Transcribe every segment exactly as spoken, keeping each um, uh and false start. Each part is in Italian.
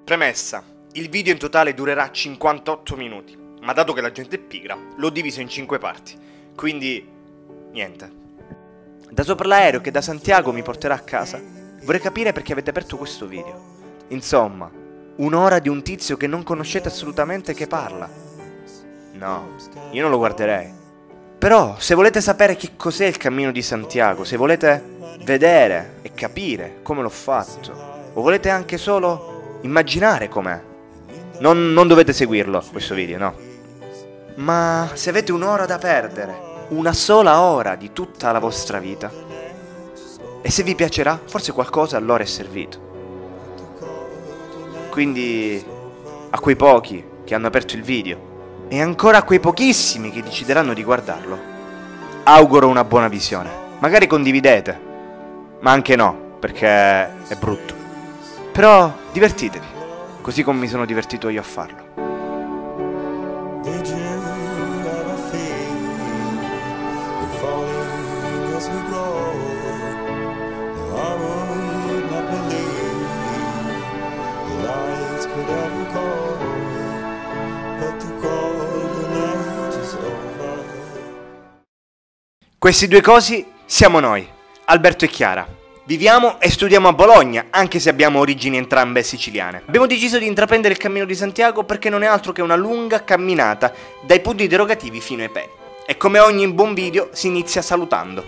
Premessa, il video in totale durerà cinquantotto minuti, ma dato che la gente è pigra, l'ho diviso in cinque parti, quindi niente. Da sopra l'aereo che da Santiago mi porterà a casa, vorrei capire perché avete aperto questo video. Insomma, un'ora di un tizio che non conoscete assolutamente che parla. No, io non lo guarderei. Però, se volete sapere che cos'è il Cammino di Santiago, se volete vedere e capire come l'ho fatto, o volete anche solo immaginare com'è, non, non dovete seguirlo, questo video, no. Ma se avete un'ora da perdere, una sola ora di tutta la vostra vita, e se vi piacerà, forse qualcosa allora è servito. Quindi, a quei pochi che hanno aperto il video, e ancora a quei pochissimi che decideranno di guardarlo, auguro una buona visione. Magari condividete, ma anche no, perché è brutto. Però divertitevi, così come mi sono divertito io a farlo. Questi due cosi siamo noi, Alberto e Chiara. Viviamo e studiamo a Bologna, anche se abbiamo origini entrambe siciliane. Abbiamo deciso di intraprendere il Cammino di Santiago perché non è altro che una lunga camminata dai punti interrogativi fino ai peni. E come ogni buon video si inizia salutando.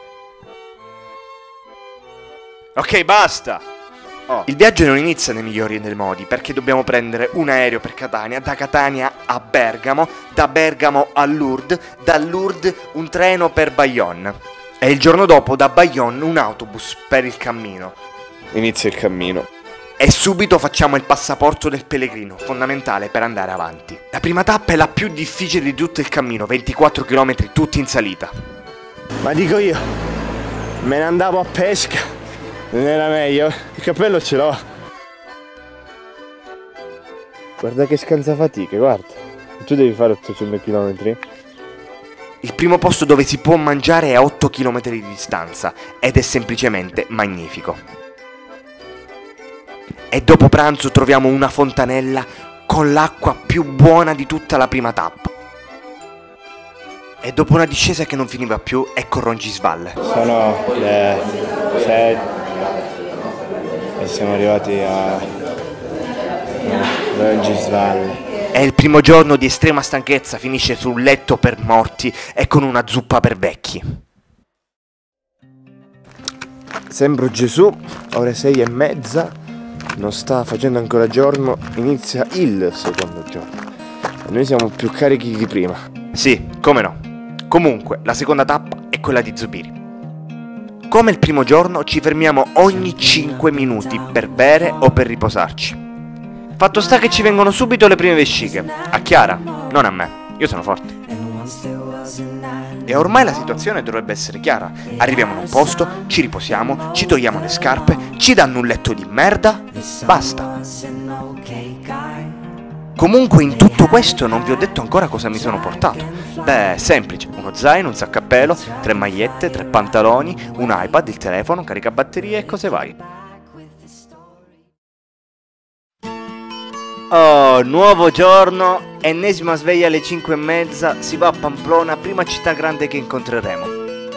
Ok, basta! Oh. Il viaggio non inizia nei migliori dei modi, perché dobbiamo prendere un aereo per Catania, da Catania a Bergamo, da Bergamo a Lourdes, da Lourdes un treno per Bayonne. E il giorno dopo da Bayonne un autobus per il cammino. Inizia il cammino. E subito facciamo il passaporto del pellegrino, fondamentale per andare avanti. La prima tappa è la più difficile di tutto il cammino, ventiquattro chilometri tutti in salita. Ma dico io, me ne andavo a pesca. Non era meglio? Il cappello ce l'ho. Guarda che scansafatiche, guarda. Tu devi fare ottocento chilometri. Il primo posto dove si può mangiare è a otto chilometri di distanza ed è semplicemente magnifico. E dopo pranzo troviamo una fontanella con l'acqua più buona di tutta la prima tappa. E dopo una discesa che non finiva più, ecco Roncisvalle. Sono le sei e siamo arrivati a Roncisvalle. È il primo giorno di estrema stanchezza, finisce su un letto per morti e con una zuppa per vecchi. Sembro Gesù, ore sei e mezza, non sta facendo ancora giorno, inizia il secondo giorno. E noi siamo più carichi di prima. Sì, come no. Comunque, la seconda tappa è quella di Zubiri. Come il primo giorno ci fermiamo ogni cinque minuti per bere o per riposarci. Fatto sta che ci vengono subito le prime vesciche. A Chiara, non a me. Io sono forte. E ormai la situazione dovrebbe essere chiara. Arriviamo in un posto, ci riposiamo, ci togliamo le scarpe, ci danno un letto di merda, basta. Comunque in tutto questo non vi ho detto ancora cosa mi sono portato. Beh, semplice, uno zaino, un sacco a pelo, tre magliette, tre pantaloni, un iPad, il telefono, caricabatterie e cose varie. Oh, nuovo giorno, ennesima sveglia alle cinque e mezza, si va a Pamplona, prima città grande che incontreremo.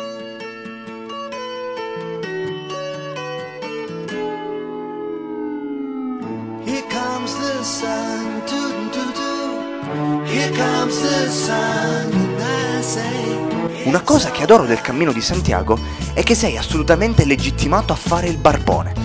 Here comes the sun, doo doo doo. Here comes the sun, and I say. Una cosa che adoro del Cammino di Santiago è che sei assolutamente legittimato a fare il barbone.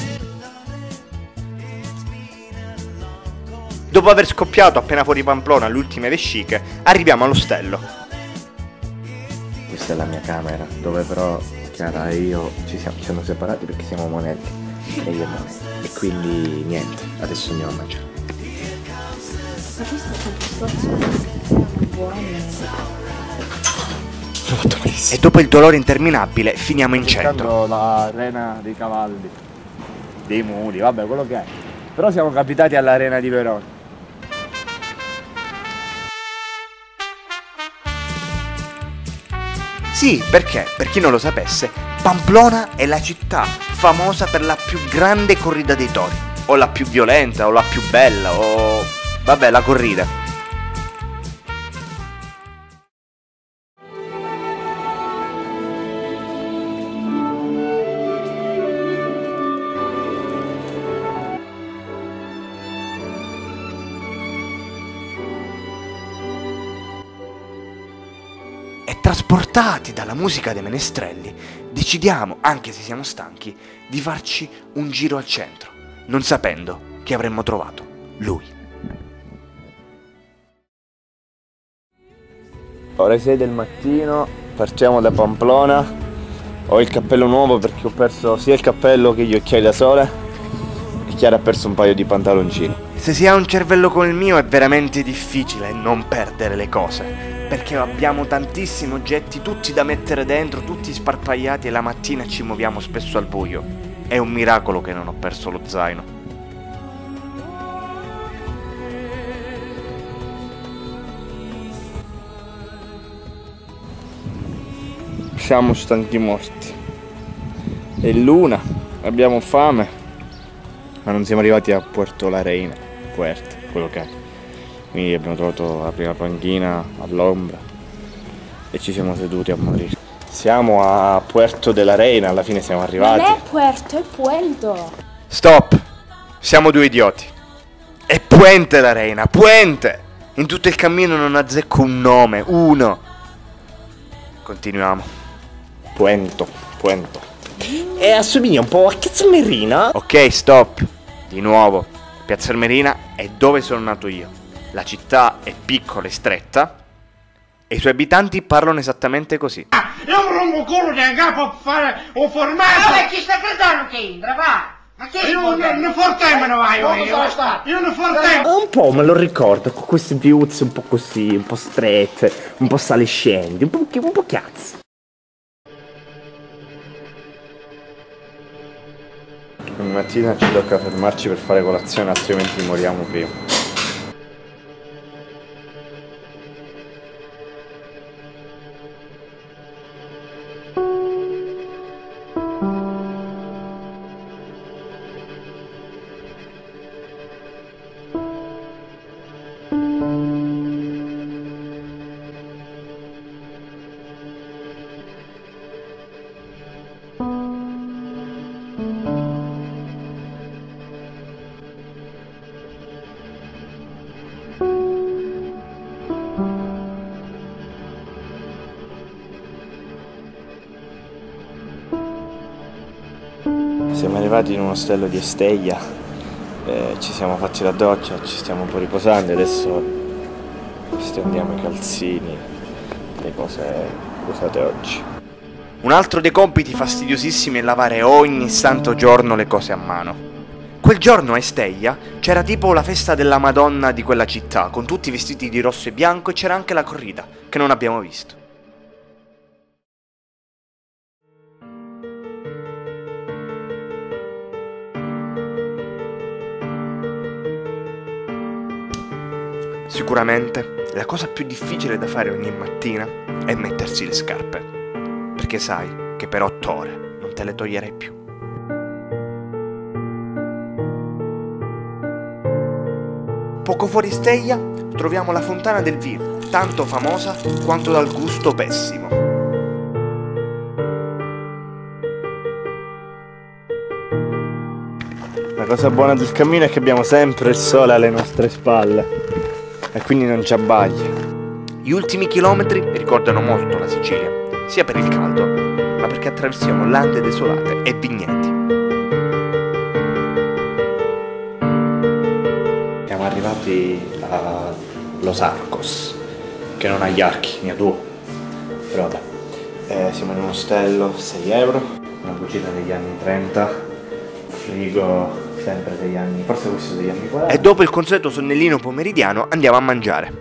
Dopo aver scoppiato appena fuori Pamplona le ultime vesciche, arriviamo all'ostello. Questa è la mia camera, dove però Chiara e io ci, siamo, ci siamo separati perché siamo monelli. E io no. E quindi niente, adesso andiamo a mangiare. Ma questo è buono. L'ho fatto malissimo. E dopo il dolore interminabile finiamo in centro. Cercando l'arena dei cavalli, dei muli, vabbè quello che è. Però siamo capitati all'arena di Verona. Sì, perché, per chi non lo sapesse, Pamplona è la città famosa per la più grande corrida dei tori. o la più violenta, o la più bella, o... vabbè, la corrida. E trasportati dalla musica dei menestrelli, decidiamo, anche se siamo stanchi, di farci un giro al centro, non sapendo che avremmo trovato lui. Ore sei del mattino, partiamo da Pamplona. Ho il cappello nuovo perché ho perso sia il cappello che gli occhiali da sole e Chiara ha perso un paio di pantaloncini. Se si ha un cervello come il mio è veramente difficile non perdere le cose, perché abbiamo tantissimi oggetti, tutti da mettere dentro, tutti sparpagliati, e la mattina ci muoviamo spesso al buio. È un miracolo che non ho perso lo zaino. Siamo stanchi morti. È l'una, abbiamo fame, ma non siamo arrivati a Puerto La Reina, Puerto, quello che è. Quindi abbiamo trovato la prima panchina all'ombra e ci siamo seduti a morire. Siamo a Puerto de la Reina, alla fine siamo arrivati. Non è Puerto, è Puento. Stop! Siamo due idioti. È Puente la Reina, Puente! In tutto il cammino non azzecco un nome, uno. Continuiamo. Puento, Puento. E assomiglia un po' a Piazza Armerina. Ok, stop. Di nuovo. Piazza Armerina è dove sono nato io. La città è piccola e stretta e i suoi abitanti parlano esattamente così. Io non rompo culo che capo a fare un formaggio! Ma chi sta credendo che entra, va? Ma che io non ne fortempo vai io! Io non fortempo! Un po' me lo ricordo, con queste viuzze un po' così, un po' strette, un po' salescenti, un po', un po' cazzo. Ogni mattina ci tocca fermarci per fare colazione, altrimenti moriamo prima. Siamo arrivati in un ostello di Estella, eh, ci siamo fatti la doccia, ci stiamo un po' riposando e adesso stendiamo i calzini, le cose usate oggi. Un altro dei compiti fastidiosissimi è lavare ogni santo giorno le cose a mano. Quel giorno a Estella c'era tipo la festa della Madonna di quella città, con tutti vestiti di rosso e bianco, e c'era anche la corrida, che non abbiamo visto. Sicuramente la cosa più difficile da fare ogni mattina è mettersi le scarpe, perché sai che per otto ore non te le toglierai più. Poco fuori Estella troviamo la fontana del vino, tanto famosa quanto dal gusto pessimo. La cosa buona del cammino è che abbiamo sempre il sole alle nostre spalle e quindi non ci abbaglia. Gli ultimi chilometri ricordano molto la Sicilia, sia per il caldo, ma perché attraversiamo lande desolate e vigneti. Siamo arrivati a Los Arcos, che non ha gli archi, ne ha due. Però vabbè, eh, siamo in un ostello, sei euro, una cucina degli anni trenta, frigo sempre degli anni, forse questo degli anni quaranta. E dopo il consueto sonnellino pomeridiano andiamo a mangiare.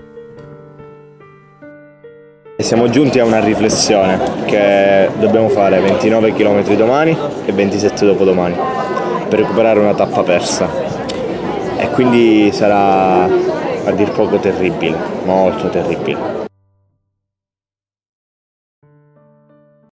E siamo giunti a una riflessione, che dobbiamo fare ventinove chilometri domani e ventisette dopodomani per recuperare una tappa persa. E quindi sarà a dir poco terribile, molto terribile.